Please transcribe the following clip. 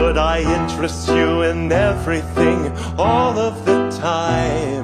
Could I interest you in everything all of the time?